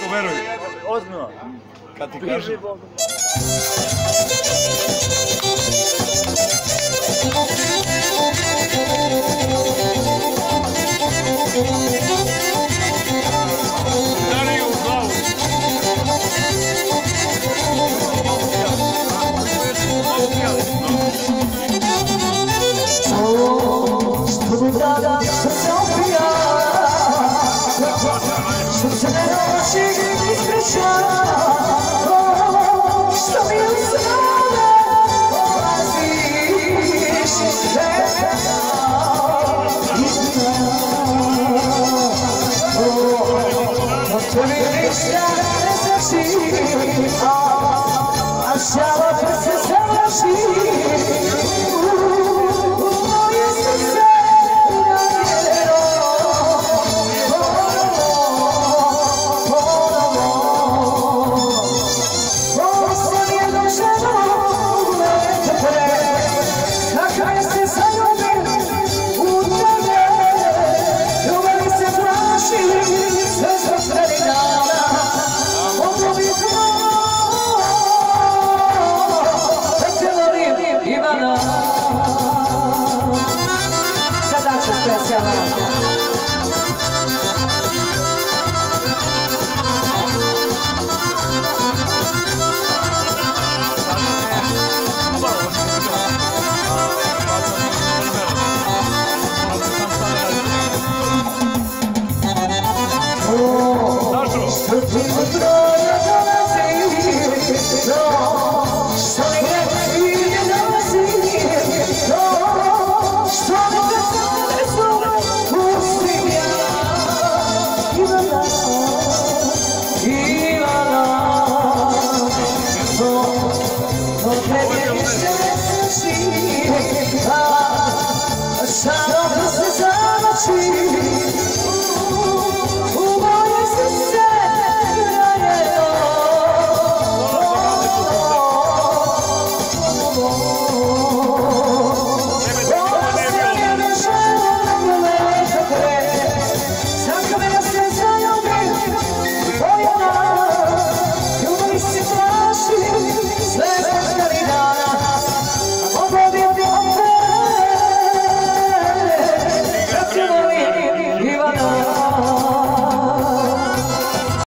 veruj. Ozbiljno. Kad ti Bliži kažem. Bogu. Udari u glavu. Što mi draga, što se opija, što se ne noći ispriča, što mi u strane polaziš svega istina. Od tebi ništa ne znači, a šala pa se završi. Zašto?